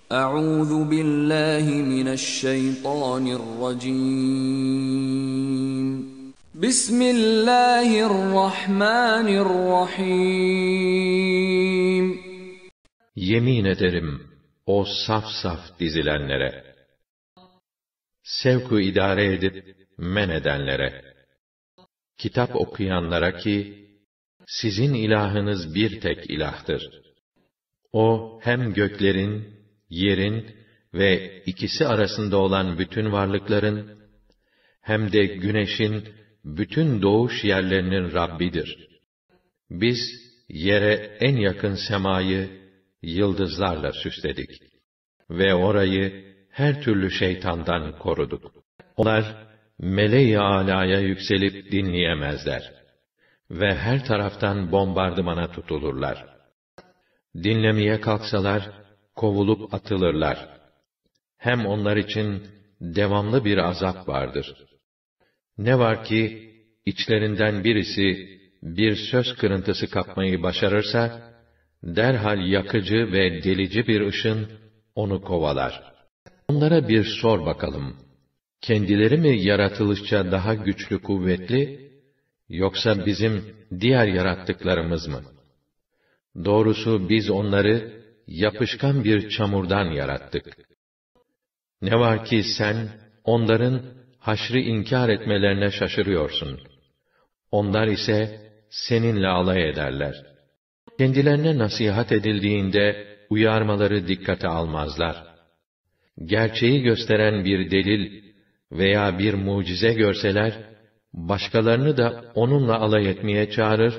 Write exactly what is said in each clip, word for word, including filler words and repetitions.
أعوذ بالله من الشيطان الرجيم بسم الله الرحمن الرحيم Yemin ederim o saf saf dizilenlere, sevku idare edip men edenlere, kitap okuyanlara ki, sizin ilahınız bir tek ilahtır. O hem göklerin, yerin ve ikisi arasında olan bütün varlıkların, hem de güneşin bütün doğuş yerlerinin Rabbidir. Biz yere en yakın semayı yıldızlarla süsledik ve orayı her türlü şeytandan koruduk. Onlar meleği âlâya yükselip dinleyemezler ve her taraftan bombardımana tutulurlar. Dinlemeye kalksalar kovulup atılırlar. Hem onlar için devamlı bir azap vardır. Ne var ki içlerinden birisi bir söz kırıntısı kapmayı başarırsa, derhal yakıcı ve delici bir ışın onu kovalar. Onlara bir sor bakalım, kendileri mi yaratılışça daha güçlü kuvvetli, yoksa bizim diğer yarattıklarımız mı? Doğrusu biz onları yapışkan bir çamurdan yarattık. Ne var ki sen onların haşrı inkar etmelerine şaşırıyorsun. Onlar ise seninle alay ederler. Kendilerine nasihat edildiğinde uyarmaları dikkate almazlar. Gerçeği gösteren bir delil veya bir mucize görseler, başkalarını da onunla alay etmeye çağırır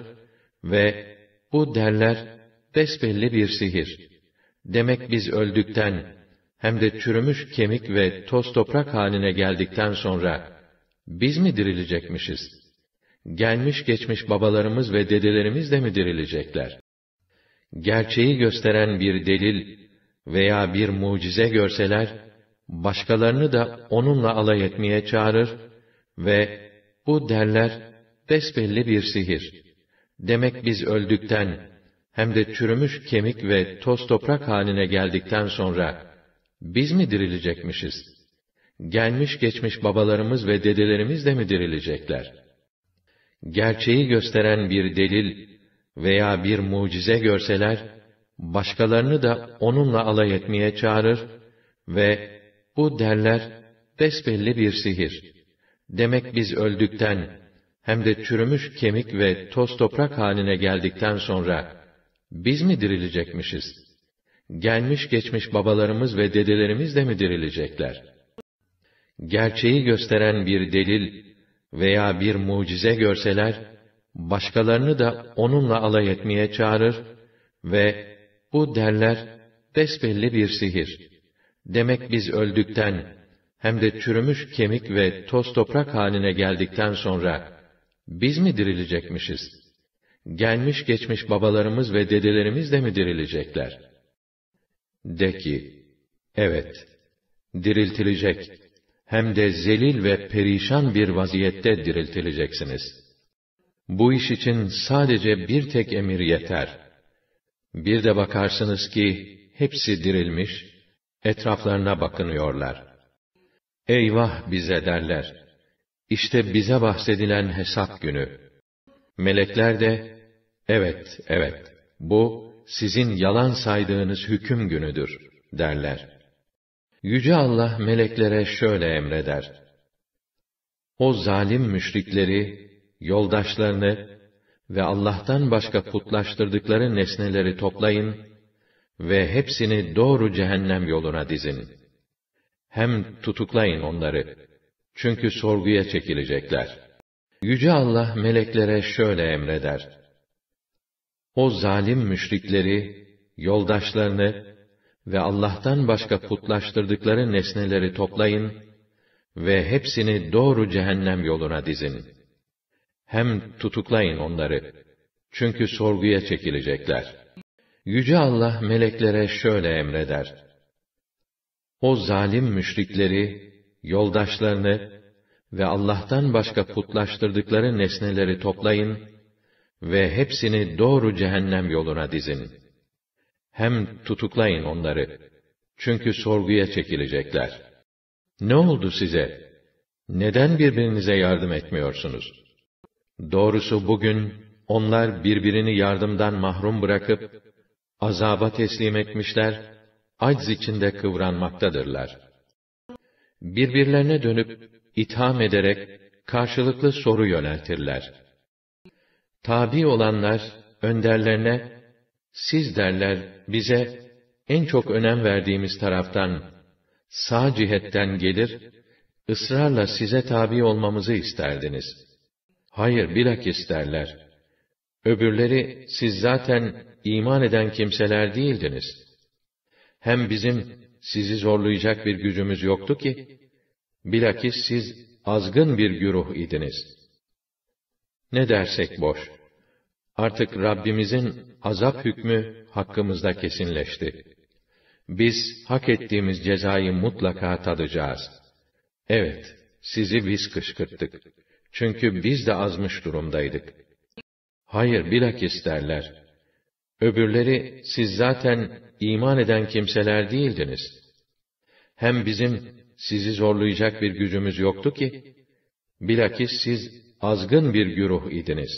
ve bu derler, besbelli bir sihir. Demek biz öldükten, hem de çürümüş kemik ve toz toprak haline geldikten sonra, biz mi dirilecekmişiz? Gelmiş geçmiş babalarımız ve dedelerimiz de mi dirilecekler? Gerçeği gösteren bir delil veya bir mucize görseler, başkalarını da onunla alay etmeye çağırır ve bu derler, besbelli bir sihir. Demek biz öldükten, hem de çürümüş kemik ve toz toprak haline geldikten sonra, biz mi dirilecekmişiz? Gelmiş geçmiş babalarımız ve dedelerimiz de mi dirilecekler? Gerçeği gösteren bir delil veya bir mucize görseler, başkalarını da onunla alay etmeye çağırır ve bu derler, besbelli bir sihir. Demek biz öldükten, hem de çürümüş kemik ve toz toprak haline geldikten sonra, biz mi dirilecekmişiz? Gelmiş geçmiş babalarımız ve dedelerimiz de mi dirilecekler? Gerçeği gösteren bir delil veya bir mucize görseler, başkalarını da onunla alay etmeye çağırır ve bu derler, besbelli bir sihir. Demek biz öldükten, hem de çürümüş kemik ve toz toprak haline geldikten sonra, biz mi dirilecekmişiz? Gelmiş geçmiş babalarımız ve dedelerimiz de mi dirilecekler? De ki, evet, diriltilecek, hem de zelil ve perişan bir vaziyette diriltileceksiniz. Bu iş için sadece bir tek emir yeter. Bir de bakarsınız ki, hepsi dirilmiş, etraflarına bakınıyorlar. Eyvah bize derler! İşte bize bahsedilen hesap günü. Melekler de, evet, evet, bu, sizin yalan saydığınız hüküm günüdür, derler. Yüce Allah meleklere şöyle emreder: O zalim müşrikleri, yoldaşlarını ve Allah'tan başka putlaştırdıkları nesneleri toplayın ve hepsini doğru cehennem yoluna dizin. Hem tutuklayın onları, çünkü sorguya çekilecekler. Yüce Allah meleklere şöyle emreder: O zalim müşrikleri, yoldaşlarını ve Allah'tan başka putlaştırdıkları nesneleri toplayın ve hepsini doğru cehennem yoluna dizin. Hem tutuklayın onları, çünkü sorguya çekilecekler. Yüce Allah meleklere şöyle emreder: O zalim müşrikleri, yoldaşlarını ve Allah'tan başka putlaştırdıkları nesneleri toplayın ve hepsini doğru cehennem yoluna dizin. Hem tutuklayın onları, Çünkü sorguya çekilecekler. Ne oldu size? Neden birbirinize yardım etmiyorsunuz? Doğrusu bugün onlar birbirini yardımdan mahrum bırakıp azaba teslim etmişler, acz içinde kıvranmaktadırlar. Birbirlerine dönüp itham ederek karşılıklı soru yöneltirler. Tabi olanlar önderlerine, siz derler bize en çok önem verdiğimiz taraftan, sağ cihetten gelir, ısrarla size tabi olmamızı isterdiniz. Hayır, bilakis derler. Öbürleri, siz zaten iman eden kimseler değildiniz. Hem bizim sizi zorlayacak bir gücümüz yoktu ki, bilakis siz azgın bir güruh idiniz. Ne dersek boş. Artık Rabbimizin azap hükmü hakkımızda kesinleşti. Biz hak ettiğimiz cezayı mutlaka tadacağız. Evet, sizi biz kışkırttık. Çünkü biz de azmış durumdaydık. Hayır, bilakis derler. Öbürleri, siz zaten iman eden kimseler değildiniz. Hem bizim sizi zorlayacak bir gücümüz yoktu ki, bilakis siz azgın bir güruh idiniz.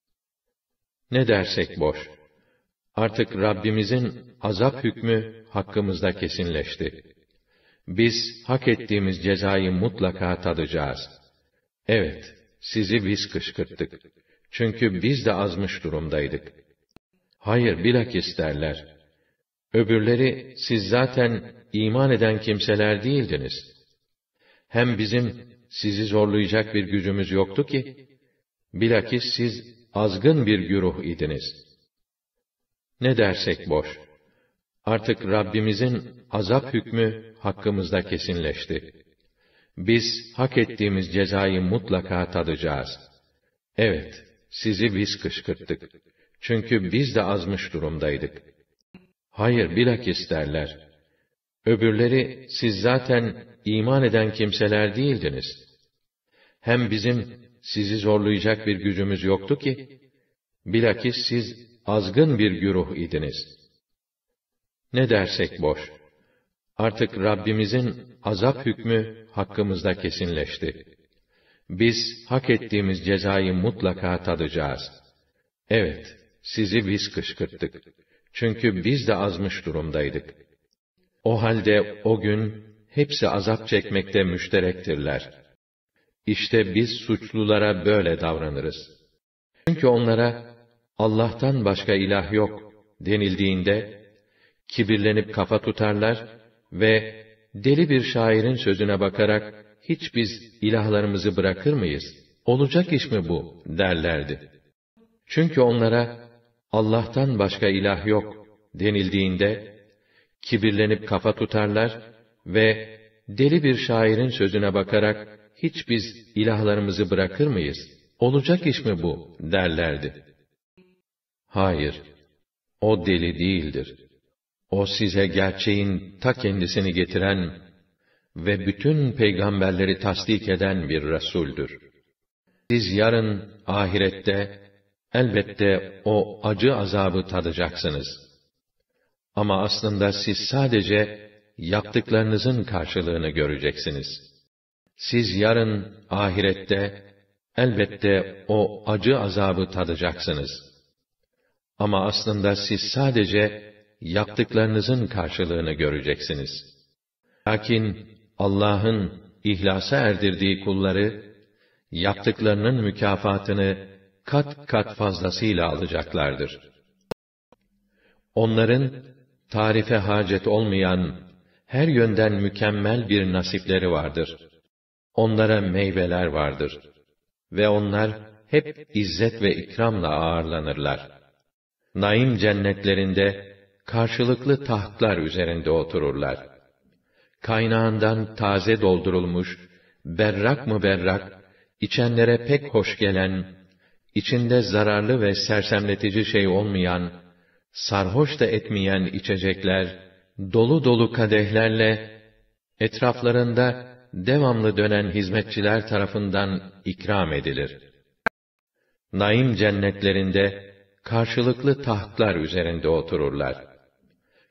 Ne dersek boş. Artık Rabbimizin azap hükmü hakkımızda kesinleşti. Biz hak ettiğimiz cezayı mutlaka tadacağız. Evet, sizi biz kışkırttık. Çünkü biz de azmış durumdaydık. Hayır, bilakis derler. Öbürleri, siz zaten iman eden kimseler değildiniz. Hem bizim sizi zorlayacak bir gücümüz yoktu ki, bilakis siz azgın bir güruh idiniz. Ne dersek boş. Artık Rabbimizin azap hükmü hakkımızda kesinleşti. Biz hak ettiğimiz cezayı mutlaka tadacağız. Evet, sizi biz kışkırttık. Çünkü biz de azmış durumdaydık. Hayır, bilakis derler. Öbürleri, siz zaten iman eden kimseler değildiniz. Hem bizim sizi zorlayacak bir gücümüz yoktu ki, bilakis siz azgın bir güruh idiniz. Ne dersek boş. Artık Rabbimizin azap hükmü hakkımızda kesinleşti. Biz hak ettiğimiz cezayı mutlaka tadacağız. Evet, sizi biz kışkırttık. Çünkü biz de azmış durumdaydık. O halde o gün hepsi azap çekmekte müşterektirler. İşte biz suçlulara böyle davranırız. Çünkü onlara Allah'tan başka ilah yok denildiğinde kibirlenip kafa tutarlar ve deli bir şairin sözüne bakarak hiç biz ilahlarımızı bırakır mıyız? Olacak iş mi bu? derlerdi. Çünkü onlara Allah'tan başka ilah yok denildiğinde kibirlenip kafa tutarlar ve deli bir şairin sözüne bakarak hiç biz ilahlarımızı bırakır mıyız? Olacak iş mi bu? derlerdi. Hayır, o deli değildir. O size gerçeğin ta kendisini getiren ve bütün peygamberleri tasdik eden bir Resul'dür. Siz yarın ahirette elbette o acı azabı tadacaksınız. Ama aslında siz sadece yaptıklarınızın karşılığını göreceksiniz. Siz yarın ahirette elbette o acı azabı tadacaksınız. Ama aslında siz sadece yaptıklarınızın karşılığını göreceksiniz. Lakin Allah'ın ihlasa erdirdiği kulları, yaptıklarının mükafatını kat kat fazlasıyla alacaklardır. Onların, tarife hacet olmayan, her yönden mükemmel bir nasipleri vardır. Onlara meyveler vardır. Ve onlar hep izzet ve ikramla ağırlanırlar. Naim cennetlerinde, karşılıklı tahtlar üzerinde otururlar. Kaynağından taze doldurulmuş, berrak mı berrak, içenlere pek hoş gelen, içinde zararlı ve sersemletici şey olmayan, sarhoş da etmeyen içecekler, dolu dolu kadehlerle, etraflarında devamlı dönen hizmetçiler tarafından ikram edilir. Naim cennetlerinde, karşılıklı tahtlar üzerinde otururlar.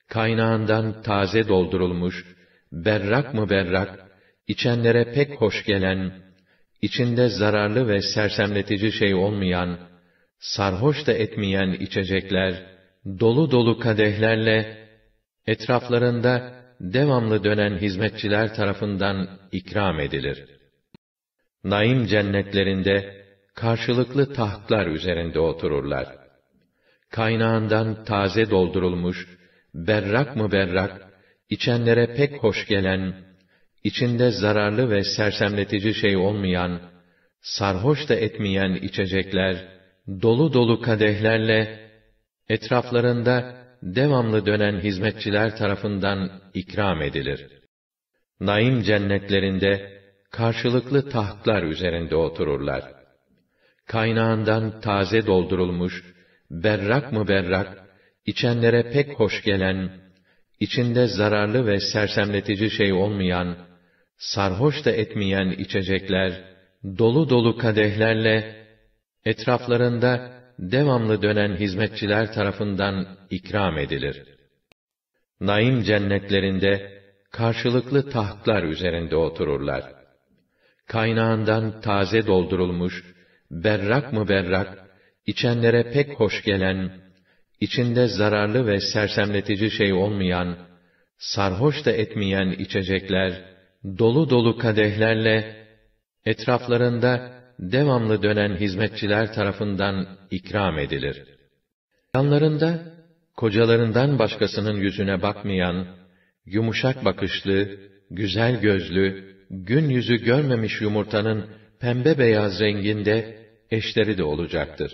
kaynağından taze doldurulmuş, berrak mı berrak, içenlere pek hoş gelen, içinde zararlı ve sersemletici şey olmayan, sarhoş da etmeyen içecekler, dolu dolu kadehlerle, etraflarında devamlı dönen hizmetçiler tarafından ikram edilir. Naim cennetlerinde, karşılıklı tahtlar üzerinde otururlar. Kaynağından taze doldurulmuş, berrak mı berrak, içenlere pek hoş gelen, içinde zararlı ve sersemletici şey olmayan, sarhoş da etmeyen içecekler, dolu dolu kadehlerle, etraflarında devamlı dönen hizmetçiler tarafından ikram edilir. Naim cennetlerinde, karşılıklı tahtlar üzerinde otururlar. Kaynağından taze doldurulmuş, berrak mı berrak, içenlere pek hoş gelen, içinde zararlı ve sersemletici şey olmayan, sarhoş da etmeyen içecekler, dolu dolu kadehlerle, etraflarında devamlı dönen hizmetçiler tarafından ikram edilir. Naim cennetlerinde, karşılıklı tahtlar üzerinde otururlar. Kaynağından taze doldurulmuş, berrak mı berrak, içenlere pek hoş gelen, içinde zararlı ve sersemletici şey olmayan, sarhoş da etmeyen içecekler, dolu dolu kadehlerle, etraflarında devamlı dönen hizmetçiler tarafından ikram edilir. Yanlarında, kocalarından başkasının yüzüne bakmayan, yumuşak bakışlı, güzel gözlü, gün yüzü görmemiş yumurtanın pembe beyaz renginde eşleri de olacaktır.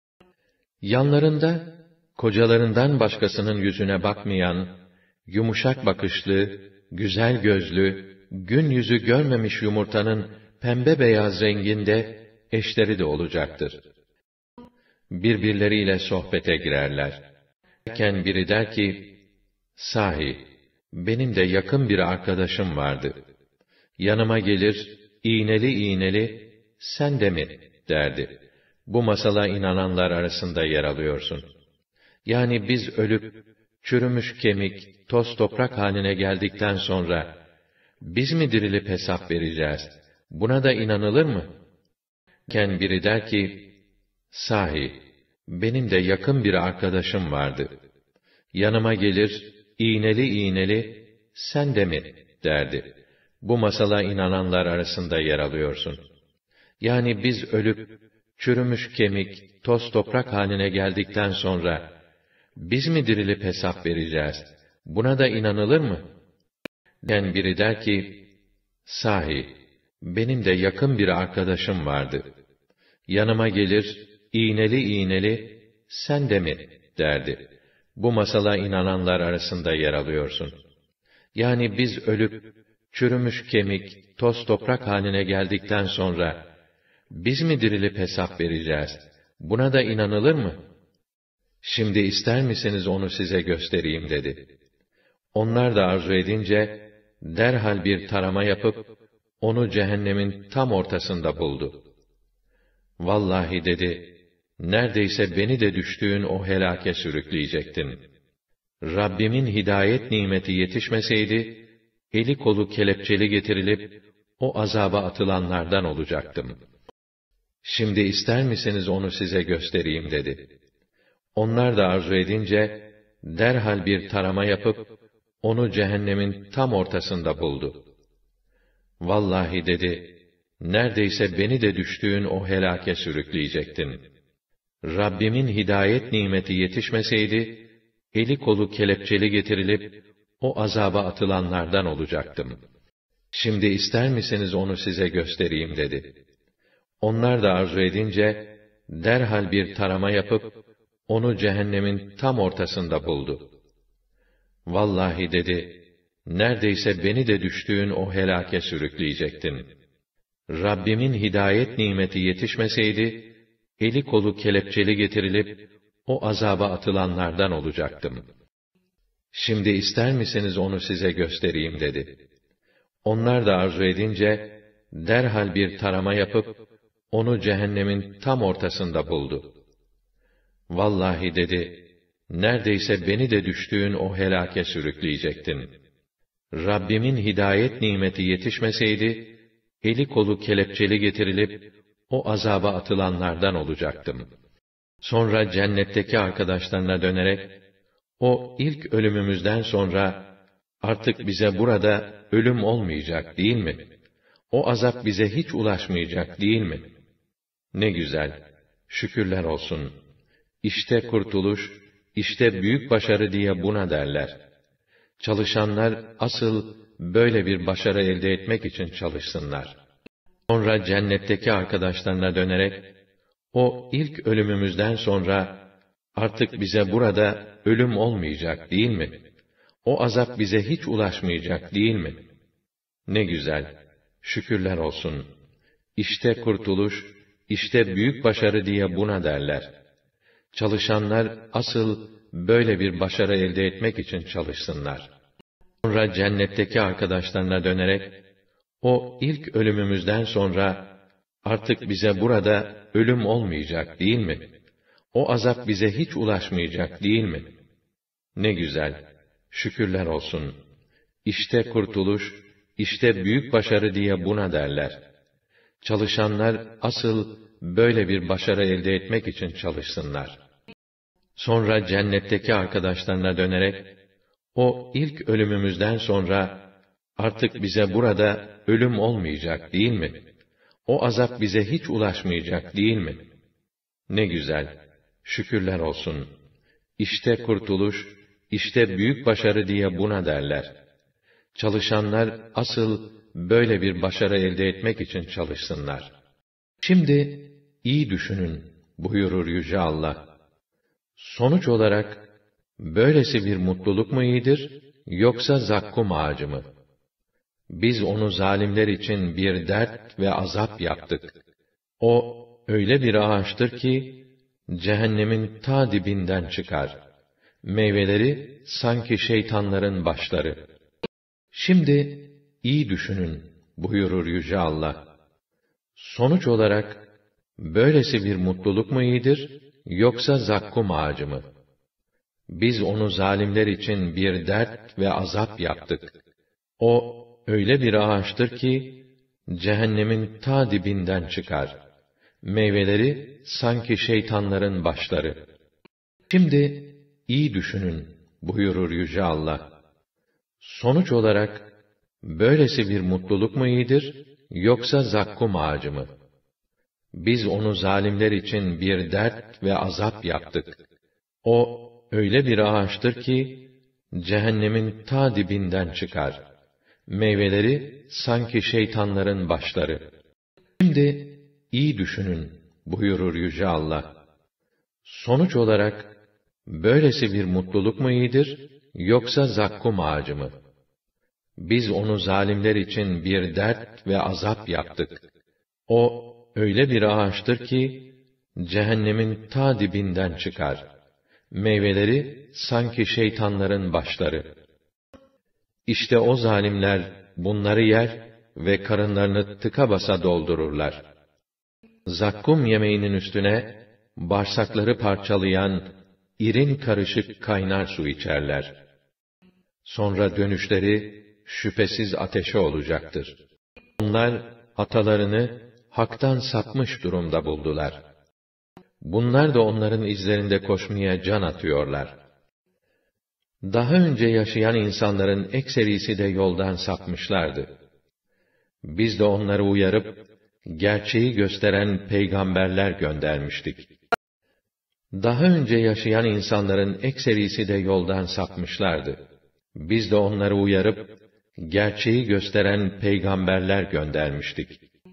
Yanlarında, kocalarından başkasının yüzüne bakmayan, yumuşak bakışlı, güzel gözlü, gün yüzü görmemiş yumurtanın pembe beyaz renginde eşleri de olacaktır. Birbirleriyle sohbete girerler. Derken biri der ki, sahi, benim de yakın bir arkadaşım vardı. Yanıma gelir, iğneli iğneli, sen de mi, derdi. Bu masala inananlar arasında yer alıyorsun. Yani biz ölüp, çürümüş kemik, toz toprak haline geldikten sonra, biz mi dirilip hesap vereceğiz? Buna da inanılır mı? Ken biri der ki, sahi, benim de yakın bir arkadaşım vardı. Yanıma gelir, iğneli iğneli, sen de mi, derdi. Bu masala inananlar arasında yer alıyorsun. Yani biz ölüp, çürümüş kemik, toz toprak haline geldikten sonra, biz mi dirilip hesap vereceğiz? Buna da inanılır mı? Den biri der ki, sahi, benim de yakın bir arkadaşım vardı. Yanıma gelir, iğneli iğneli, sen de mi, derdi. Bu masala inananlar arasında yer alıyorsun. Yani biz ölüp, çürümüş kemik, toz toprak haline geldikten sonra, biz mi dirilip hesap vereceğiz? Buna da inanılır mı? Şimdi ister misiniz onu size göstereyim dedi. Onlar da arzu edince, derhal bir tarama yapıp, onu cehennemin tam ortasında buldu. Vallahi dedi, neredeyse beni de düştüğün o helake sürükleyecektin. Rabbimin hidayet nimeti yetişmeseydi, eli kolu kelepçeli getirilip, o azaba atılanlardan olacaktım. Şimdi ister misiniz onu size göstereyim dedi. Onlar da arzu edince, derhal bir tarama yapıp, onu cehennemin tam ortasında buldu. Vallahi dedi, neredeyse beni de düştüğün o helake sürükleyecektin. Rabbimin hidayet nimeti yetişmeseydi, eli kolu kelepçeli getirilip, o azaba atılanlardan olacaktım. Şimdi ister misiniz onu size göstereyim dedi. Onlar da arzu edince, derhal bir tarama yapıp, onu cehennemin tam ortasında buldu. Vallahi dedi, neredeyse beni de düştüğün o helake sürükleyecektin. Rabbimin hidayet nimeti yetişmeseydi, eli kolu kelepçeli getirilip, o azaba atılanlardan olacaktım. Şimdi ister misiniz onu size göstereyim dedi. Onlar da arzu edince, derhal bir tarama yapıp, onu cehennemin tam ortasında buldu. Vallahi dedi, neredeyse beni de düştüğün o helake sürükleyecektin. Rabbimin hidayet nimeti yetişmeseydi, eli kolu kelepçeli getirilip, o azaba atılanlardan olacaktım. Sonra cennetteki arkadaşlarına dönerek, o ilk ölümümüzden sonra, artık bize burada ölüm olmayacak değil mi? O azap bize hiç ulaşmayacak değil mi? Ne güzel, şükürler olsun. İşte kurtuluş, işte büyük başarı diye buna derler. Çalışanlar asıl böyle bir başarı elde etmek için çalışsınlar. Sonra cennetteki arkadaşlarına dönerek, o ilk ölümümüzden sonra, artık bize burada ölüm olmayacak değil mi? O azap bize hiç ulaşmayacak değil mi? Ne güzel, şükürler olsun. İşte kurtuluş, işte büyük başarı diye buna derler. Çalışanlar asıl böyle bir başarı elde etmek için çalışsınlar. Sonra cennetteki arkadaşlarına dönerek, o ilk ölümümüzden sonra, artık bize burada ölüm olmayacak değil mi? O azap bize hiç ulaşmayacak değil mi? Ne güzel, şükürler olsun. İşte kurtuluş, işte büyük başarı diye buna derler. Çalışanlar asıl böyle bir başarı elde etmek için çalışsınlar. Sonra cennetteki arkadaşlarına dönerek, o ilk ölümümüzden sonra, artık bize burada ölüm olmayacak değil mi? O azap bize hiç ulaşmayacak değil mi? Ne güzel, şükürler olsun. İşte kurtuluş, işte büyük başarı diye buna derler. Çalışanlar asıl böyle bir başarı elde etmek için çalışsınlar. Şimdi iyi düşünün buyurur Yüce Allah. Sonuç olarak böylesi bir mutluluk mu iyidir, yoksa zakkum ağacı mı? Biz onu zalimler için bir dert ve azap yaptık. O öyle bir ağaçtır ki cehennemin ta dibinden çıkar. Meyveleri sanki şeytanların başları. Şimdi iyi düşünün buyurur Yüce Allah. Sonuç olarak böylesi bir mutluluk mu iyidir, yoksa zakkum ağacı mı? Biz onu zalimler için bir dert ve azap yaptık. O öyle bir ağaçtır ki cehennemin ta dibinden çıkar. Meyveleri sanki şeytanların başları. Şimdi iyi düşünün buyurur Yüce Allah. Sonuç olarak böylesi bir mutluluk mu iyidir, yoksa zakkum ağacı mı? Biz onu zalimler için bir dert ve azap yaptık. O öyle bir ağaçtır ki cehennemin ta dibinden çıkar. Meyveleri sanki şeytanların başları. Şimdi iyi düşünün buyurur Yüce Allah. Sonuç olarak böylesi bir mutluluk mu iyidir, yoksa zakkum ağacı mı? Biz onu zalimler için bir dert ve azap yaptık. O öyle bir ağaçtır ki cehennemin ta dibinden çıkar. Meyveleri sanki şeytanların başları. İşte o zalimler bunları yer ve karınlarını tıka basa doldururlar. Zakkum yemeğinin üstüne bağırsakları parçalayan irin karışık kaynar su içerler. Sonra dönüşleri şüphesiz ateşe olacaktır. Onlar atalarını haktan sapmış durumda buldular. Bunlar da onların izlerinde koşmaya can atıyorlar. Daha önce yaşayan insanların ekserisi de yoldan sapmışlardı. Biz de onları uyarıp, gerçeği gösteren peygamberler göndermiştik. Daha önce yaşayan insanların ekserisi de yoldan sapmışlardı. Biz de onları uyarıp, gerçeği gösteren peygamberler göndermiştik.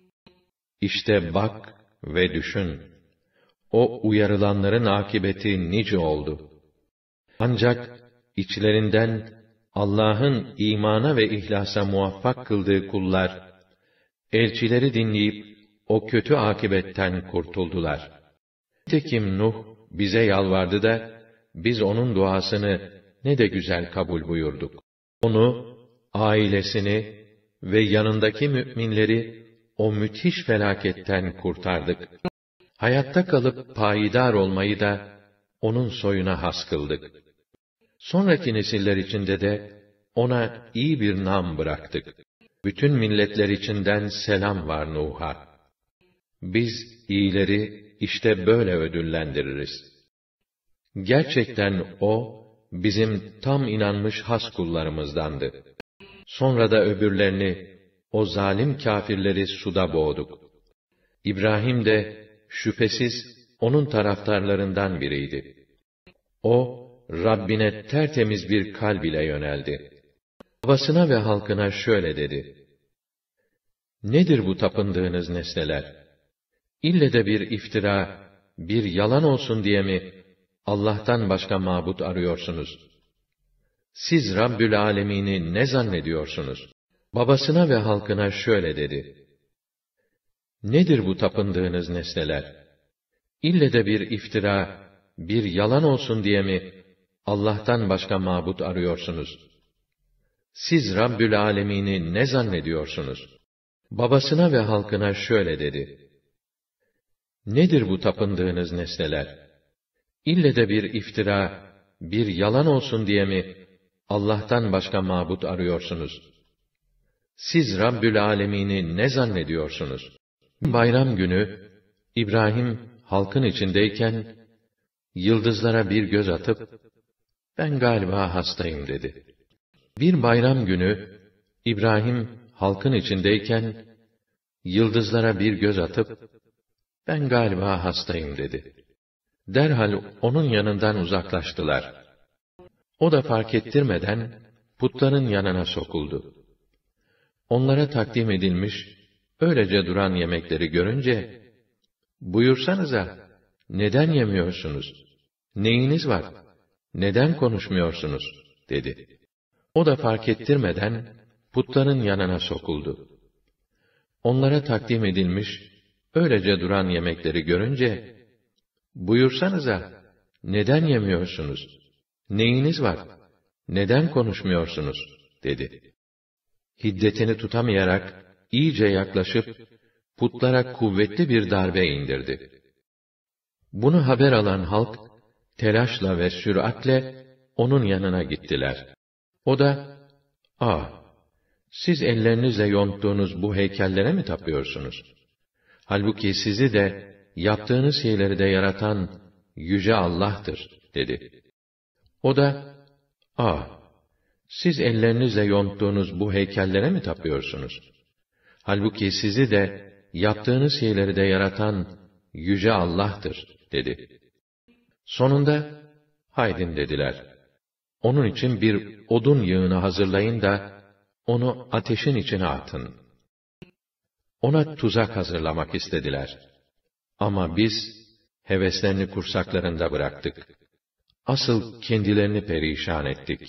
İşte bak ve düşün, o uyarılanların akıbeti nice oldu. Ancak içlerinden Allah'ın imana ve ihlasa muvaffak kıldığı kullar, elçileri dinleyip o kötü akıbetten kurtuldular. Nitekim Nuh bize yalvardı da, biz onun duasını ne de güzel kabul buyurduk. Onu, ailesini ve yanındaki müminleri o müthiş felaketten kurtardık. Hayatta kalıp payidar olmayı da onun soyuna has kıldık. Sonraki nesiller içinde de ona iyi bir nam bıraktık. Bütün milletler içinden selam var Nuh'a. Biz iyileri işte böyle ödüllendiririz. Gerçekten o, bizim tam inanmış has kullarımızdandı. Sonra da öbürlerini, o zalim kâfirleri suda boğduk. İbrahim de, şüphesiz, onun taraftarlarından biriydi. O, Rabbine tertemiz bir kalb ile yöneldi. Babasına ve halkına şöyle dedi: Nedir bu tapındığınız nesneler? İlle de bir iftira, bir yalan olsun diye mi Allah'tan başka mabut arıyorsunuz? Siz Rabbül Âlemîn'i ne zannediyorsunuz? Babasına ve halkına şöyle dedi: Nedir bu tapındığınız nesneler? İlle de bir iftira, bir yalan olsun diye mi Allah'tan başka mabut arıyorsunuz? Siz Rabbül Âlemîn'i ne zannediyorsunuz? Babasına ve halkına şöyle dedi: Nedir bu tapındığınız nesneler? İlle de bir iftira, bir yalan olsun diye mi Allah'tan başka mabut arıyorsunuz? Siz Rabbül Âlemîn'i ne zannediyorsunuz? Bayram günü, İbrahim halkın içindeyken, yıldızlara bir göz atıp, ben galiba hastayım dedi. Bir bayram günü, İbrahim halkın içindeyken, yıldızlara bir göz atıp, ben galiba hastayım dedi. Derhal onun yanından uzaklaştılar. O da fark ettirmeden, putların yanına sokuldu. Onlara takdim edilmiş, öylece duran yemekleri görünce, buyursanıza, neden yemiyorsunuz? Neyiniz var? Neden konuşmuyorsunuz? Dedi. O da fark ettirmeden, putların yanına sokuldu. Onlara takdim edilmiş, öylece duran yemekleri görünce, buyursanıza, neden yemiyorsunuz? Neyiniz var? Neden konuşmuyorsunuz? Dedi. Hiddetini tutamayarak, iyice yaklaşıp, putlara kuvvetli bir darbe indirdi. Bunu haber alan halk, telaşla ve süratle, onun yanına gittiler. O da, ah, siz ellerinizle yonttuğunuz bu heykellere mi tapıyorsunuz? Halbuki sizi de, yaptığınız şeyleri de yaratan, Yüce Allah'tır, dedi. O da, ah, siz ellerinizle yonttuğunuz bu heykellere mi tapıyorsunuz? Halbuki sizi de, yaptığınız şeyleri de yaratan, Yüce Allah'tır, dedi. Sonunda, haydin dediler. Onun için bir odun yığını hazırlayın da, onu ateşin içine atın. Ona tuzak hazırlamak istediler. Ama biz, heveslerini kursaklarında bıraktık. Asıl kendilerini perişan ettik.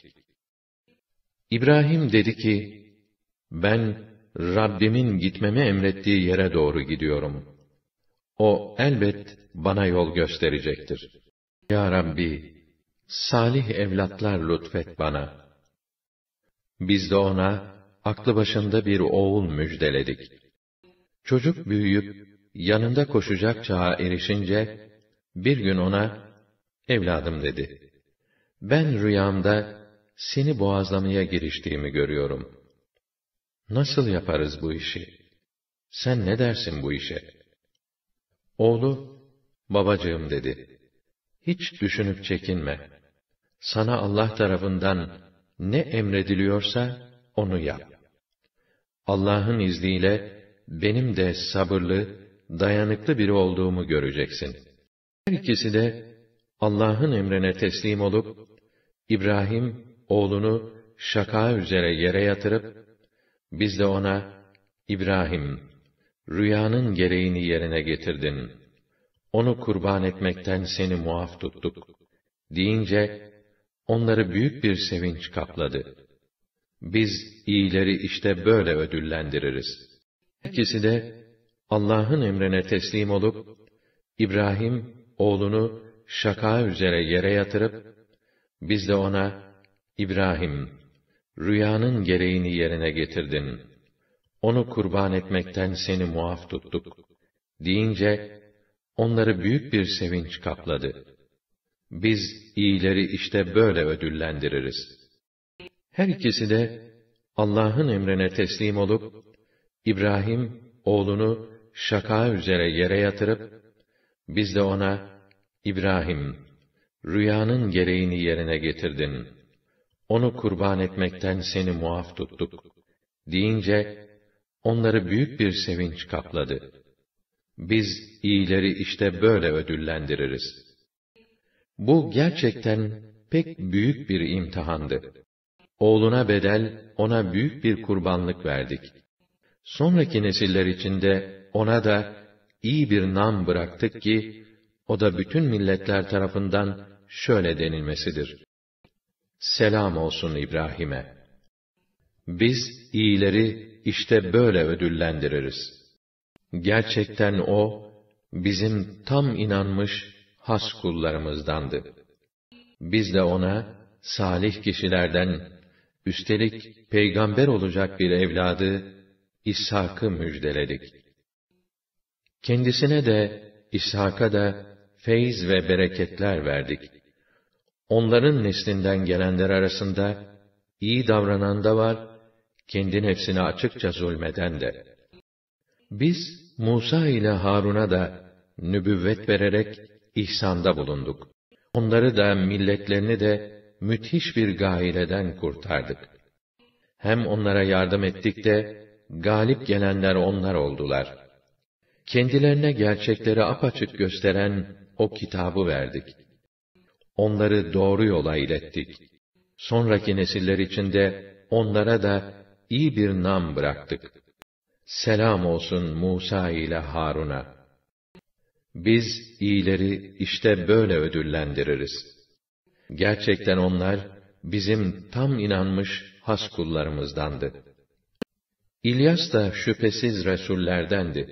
İbrahim dedi ki, ben, Rabbimin gitmemi emrettiği yere doğru gidiyorum. O elbet bana yol gösterecektir. Ya Rabbi, salih evlatlar lütfet bana. Biz de ona, aklı başında bir oğul müjdeledik. Çocuk büyüyüp, yanında koşacak çağa erişince, bir gün ona, evladım dedi, ben rüyamda, seni boğazlamaya giriştiğimi görüyorum. Nasıl yaparız bu işi? Sen ne dersin bu işe? Oğlu, babacığım dedi, hiç düşünüp çekinme. Sana Allah tarafından ne emrediliyorsa, onu yap. Allah'ın izniyle, benim de sabırlı, dayanıklı biri olduğumu göreceksin. Her ikisi de, Allah'ın emrine teslim olup, İbrahim, oğlunu şaka üzere yere yatırıp, biz de ona, İbrahim, rüyanın gereğini yerine getirdin. Onu kurban etmekten seni muaf tuttuk, deyince, onları büyük bir sevinç kapladı. Biz iyileri işte böyle ödüllendiririz. İkisi de, Allah'ın emrine teslim olup, İbrahim, oğlunu şaka üzere yere yatırıp, biz de ona, İbrahim, rüyanın gereğini yerine getirdin. Onu kurban etmekten seni muaf tuttuk, deyince, onları büyük bir sevinç kapladı. Biz iyileri işte böyle ödüllendiririz. Her ikisi de Allah'ın emrine teslim olup, İbrahim oğlunu şaka üzere yere yatırıp, biz de ona, İbrahim, rüyanın gereğini yerine getirdin, onu kurban etmekten seni muaf tuttuk, deyince, onları büyük bir sevinç kapladı. Biz iyileri işte böyle ödüllendiririz. Bu gerçekten pek büyük bir imtihandı. Oğluna bedel, ona büyük bir kurbanlık verdik. Sonraki nesiller içinde ona da iyi bir nam bıraktık ki, o da bütün milletler tarafından şöyle denilmesidir: Selam olsun İbrahim'e. Biz iyileri işte böyle ödüllendiririz. Gerçekten o, bizim tam inanmış has kullarımızdandı. Biz de ona, salih kişilerden, üstelik peygamber olacak bir evladı, İshak'ı müjdeledik. Kendisine de, İshak'a da, feyz ve bereketler verdik. Onların neslinden gelenler arasında, iyi davranan da var, kendi nefsine açıkça zulmeden de. Biz, Musa ile Harun'a da, nübüvvet vererek, ihsanda bulunduk. Onları da, milletlerini de, müthiş bir gâileden kurtardık. Hem onlara yardım ettik de, galip gelenler onlar oldular. Kendilerine gerçekleri apaçık gösteren o kitabı verdik. Onları doğru yola ilettik. Sonraki nesiller içinde onlara da iyi bir nam bıraktık. Selam olsun Musa ile Harun'a. Biz iyileri işte böyle ödüllendiririz. Gerçekten onlar bizim tam inanmış has kullarımızdandı. İlyas da şüphesiz resullerdendi.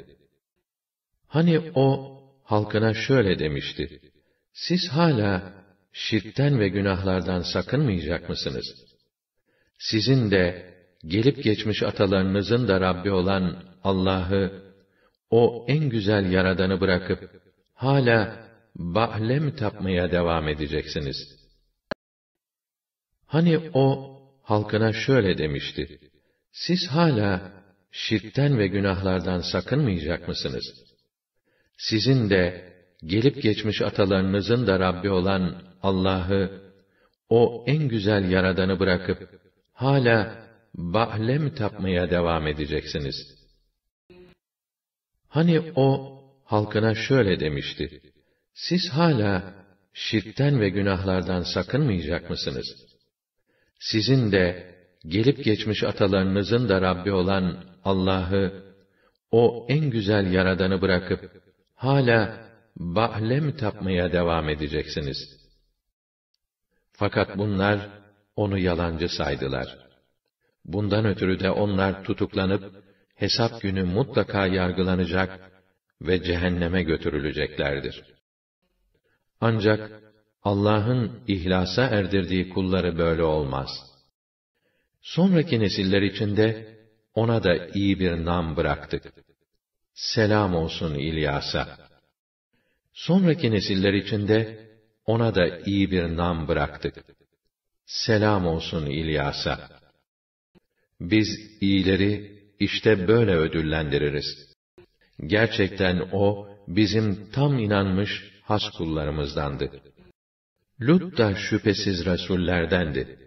Hani o halkına şöyle demişti: Siz hala şirkten ve günahlardan sakınmayacak mısınız? Sizin de gelip geçmiş atalarınızın da Rabbi olan Allah'ı, o en güzel yaradanı bırakıp hala Ba'le mi tapmaya devam edeceksiniz? Hani o halkına şöyle demişti: Siz hala şirkten ve günahlardan sakınmayacak mısınız? Sizin de gelip geçmiş atalarınızın da Rabbi olan Allah'ı, o en güzel yaradanı bırakıp hala Ba'le mi tapmaya devam edeceksiniz? Hani o halkına şöyle demişti: Siz hala şirkten ve günahlardan sakınmayacak mısınız? Sizin de gelip geçmiş atalarınızın da Rabbi olan Allah'ı, o en güzel yaradanı bırakıp hala Ba'le mi tapmaya devam edeceksiniz? Fakat bunlar onu yalancı saydılar. Bundan ötürü de onlar tutuklanıp hesap günü mutlaka yargılanacak ve cehenneme götürüleceklerdir. Ancak Allah'ın ihlasa erdirdiği kulları böyle olmaz. Sonraki nesiller içinde ona da iyi bir nam bıraktık. Selam olsun İlyas'a. Sonraki nesiller içinde ona da iyi bir nam bıraktık. Selam olsun İlyas'a. Biz iyileri işte böyle ödüllendiririz. Gerçekten o, bizim tam inanmış has kullarımızdandı. Lut da şüphesiz resullerdendi.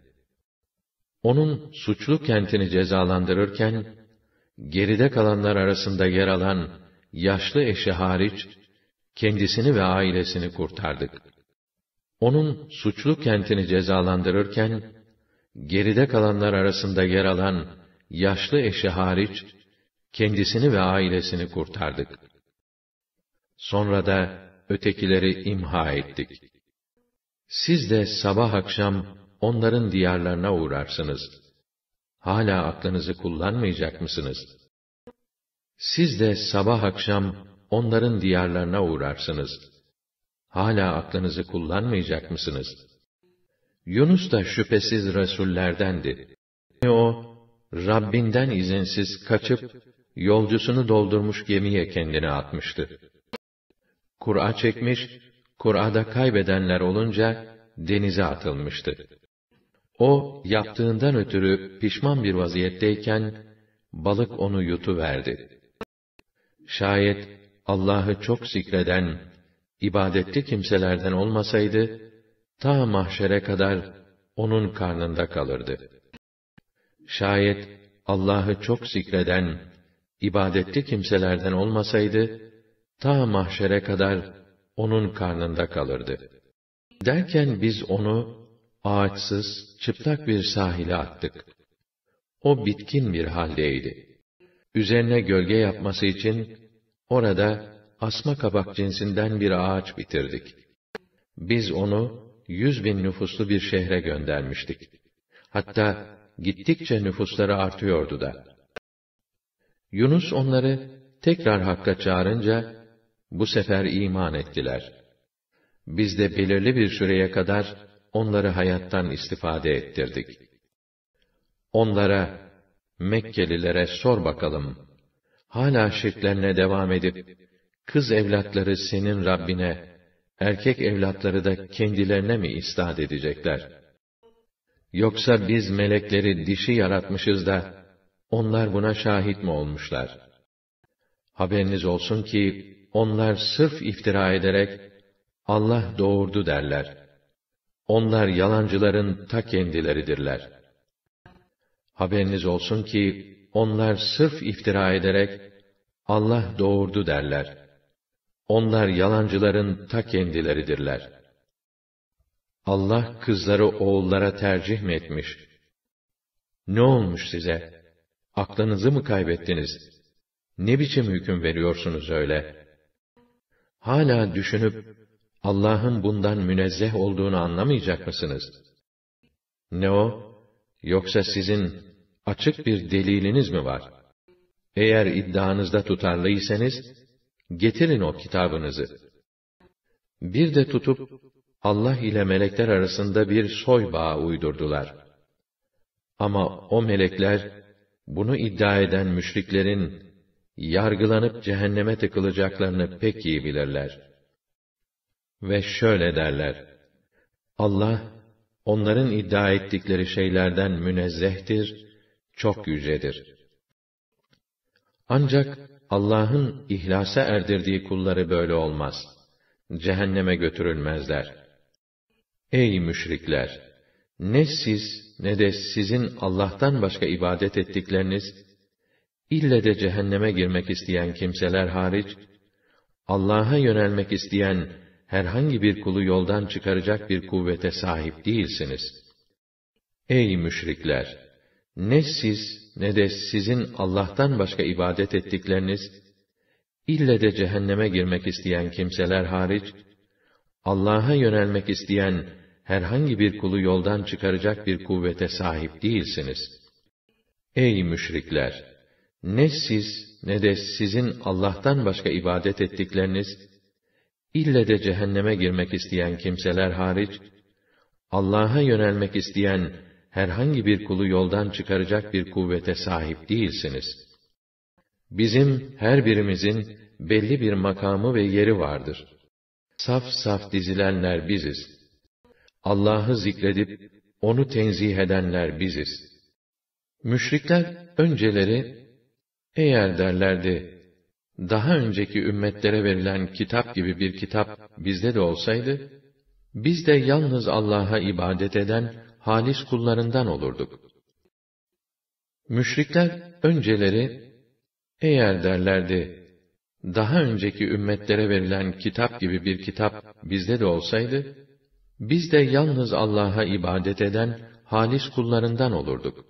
Onun suçlu kentini cezalandırırken, geride kalanlar arasında yer alan yaşlı eşi hariç, kendisini ve ailesini kurtardık. Onun suçlu kentini cezalandırırken, geride kalanlar arasında yer alan yaşlı eşi hariç, kendisini ve ailesini kurtardık. Sonra da ötekileri imha ettik. Siz de sabah akşam onların diyarlarına uğrarsınız. Hala aklınızı kullanmayacak mısınız? Siz de sabah akşam onların diyarlarına uğrarsınız. Hala aklınızı kullanmayacak mısınız? Yunus da şüphesiz resullerdendi. O, Rabbinden izinsiz kaçıp, yolcusunu doldurmuş gemiye kendini atmıştı. Kur'a çekmiş, Kur'a'da kaybedenler olunca denize atılmıştı. O, yaptığından ötürü pişman bir vaziyetteyken, balık onu yutuverdi. Şayet Allah'ı çok zikreden, ibadetli kimselerden olmasaydı, ta mahşere kadar onun karnında kalırdı. Şayet Allah'ı çok zikreden, ibadetli kimselerden olmasaydı, ta mahşere kadar onun karnında kalırdı. Derken biz onu, ağaçsız, çıplak bir sahile attık. O bitkin bir haldeydi. Üzerine gölge yapması için, orada asma kabak cinsinden bir ağaç bitirdik. Biz onu, yüz bin nüfuslu bir şehre göndermiştik. Hatta, gittikçe nüfusları artıyordu da. Yunus onları, tekrar Hakk'a çağırınca, bu sefer iman ettiler. Biz de belirli bir süreye kadar, onları hayattan istifade ettirdik. Onlara, Mekkelilere sor bakalım, hala şirklerine devam edip, kız evlatları senin Rabbine, erkek evlatları da kendilerine mi istat edecekler? Yoksa biz melekleri dişi yaratmışız da, onlar buna şahit mi olmuşlar? Haberiniz olsun ki, onlar sırf iftira ederek, Allah doğurdu derler. Onlar yalancıların ta kendileridirler. Haberiniz olsun ki, onlar sırf iftira ederek, Allah doğurdu derler. Onlar yalancıların ta kendileridirler. Allah kızları oğullara tercih mi etmiş? Ne olmuş size? Aklınızı mı kaybettiniz? Ne biçim hüküm veriyorsunuz öyle? Hala düşünüp, Allah'ın bundan münezzeh olduğunu anlamayacak mısınız? Ne o? Yoksa sizin açık bir deliliniz mi var? Eğer iddianızda tutarlıysanız, getirin o kitabınızı. Bir de tutup, Allah ile melekler arasında bir soy bağı uydurdular. Ama o melekler, bunu iddia eden müşriklerin, yargılanıp cehenneme tıkılacaklarını pek iyi bilirler. Ve şöyle derler: Allah, onların iddia ettikleri şeylerden münezzehtir, çok yücedir. Ancak Allah'ın ihlasa erdirdiği kulları böyle olmaz. Cehenneme götürülmezler. Ey müşrikler! Ne siz, ne de sizin Allah'tan başka ibadet ettikleriniz, ille de cehenneme girmek isteyen kimseler hariç, Allah'a yönelmek isteyen herhangi bir kulu yoldan çıkaracak bir kuvvete sahip değilsiniz. Ey müşrikler! Ne siz, ne de sizin Allah'tan başka ibadet ettikleriniz, ille de cehenneme girmek isteyen kimseler hariç, Allah'a yönelmek isteyen herhangi bir kulu yoldan çıkaracak bir kuvvete sahip değilsiniz. Ey müşrikler! Ne siz, ne de sizin Allah'tan başka ibadet ettikleriniz, ille de cehenneme girmek isteyen kimseler hariç, Allah'a yönelmek isteyen herhangi bir kulu yoldan çıkaracak bir kuvvete sahip değilsiniz. Bizim her birimizin belli bir makamı ve yeri vardır. Saf saf dizilenler biziz. Allah'ı zikredip onu tenzih edenler biziz. Müşrikler önceleri, eğer derlerdi, daha önceki ümmetlere verilen kitap gibi bir kitap bizde de olsaydı, biz de yalnız Allah'a ibadet eden halis kullarından olurduk. Müşrikler önceleri, eğer derlerdi, daha önceki ümmetlere verilen kitap gibi bir kitap bizde de olsaydı, biz de yalnız Allah'a ibadet eden halis kullarından olurduk.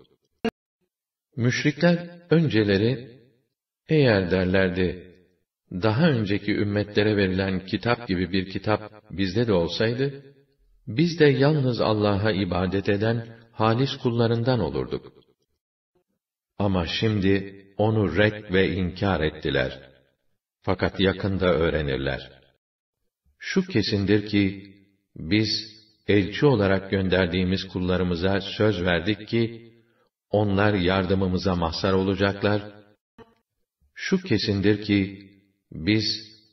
Müşrikler önceleri, eğer derlerdi, daha önceki ümmetlere verilen kitap gibi bir kitap bizde de olsaydı, biz de yalnız Allah'a ibadet eden halis kullarından olurduk. Ama şimdi onu red ve inkar ettiler. Fakat yakında öğrenirler. Şu kesindir ki, biz elçi olarak gönderdiğimiz kullarımıza söz verdik ki, onlar yardımımıza mazhar olacaklar. Şu kesindir ki, biz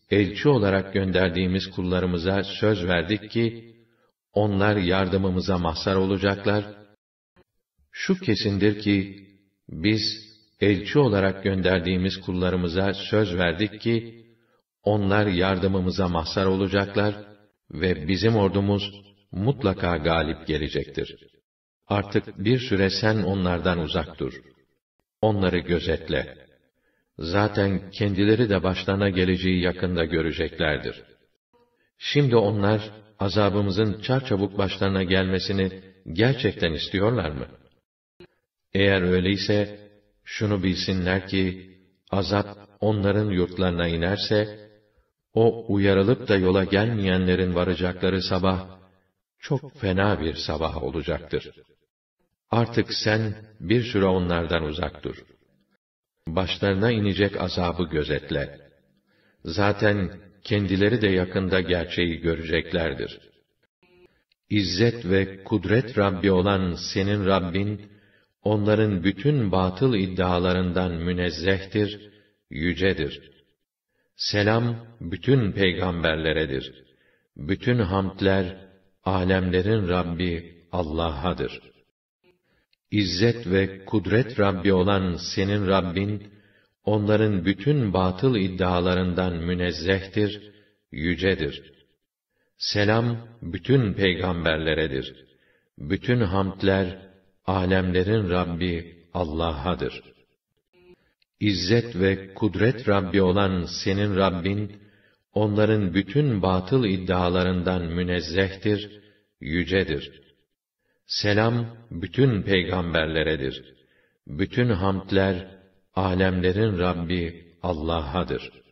elçi olarak gönderdiğimiz kullarımıza söz verdik ki, onlar yardımımıza mazhar olacaklar. Şu kesindir ki, biz elçi olarak gönderdiğimiz kullarımıza söz verdik ki, onlar yardımımıza mazhar olacaklar ve bizim ordumuz mutlaka galip gelecektir. Artık bir süre sen onlardan uzak dur. Onları gözetle. Zaten kendileri de başlarına geleceği yakında göreceklerdir. Şimdi onlar, azabımızın çarçabuk başlarına gelmesini gerçekten istiyorlar mı? Eğer öyleyse, şunu bilsinler ki, azap onların yurtlarına inerse, o uyarılıp da yola gelmeyenlerin varacakları sabah, çok fena bir sabah olacaktır. Artık sen bir süre onlardan uzak dur. Başlarına inecek azabı gözetle. Zaten kendileri de yakında gerçeği göreceklerdir. İzzet ve kudret Rabbi olan senin Rabbin, onların bütün batıl iddialarından münezzehtir, yücedir. Selam bütün peygamberleredir. Bütün hamdler, alemlerin Rabbi Allah'adır. İzzet ve kudret Rabbi olan senin Rabbin, onların bütün batıl iddialarından münezzehtir, yücedir. Selam bütün peygamberleredir. Bütün hamdler, alemlerin Rabbi Allah'adır. İzzet ve kudret Rabbi olan senin Rabbin, onların bütün batıl iddialarından münezzehtir, yücedir. Selam bütün peygamberleredir. Bütün hamdler, alemlerin Rabbi Allah'adır.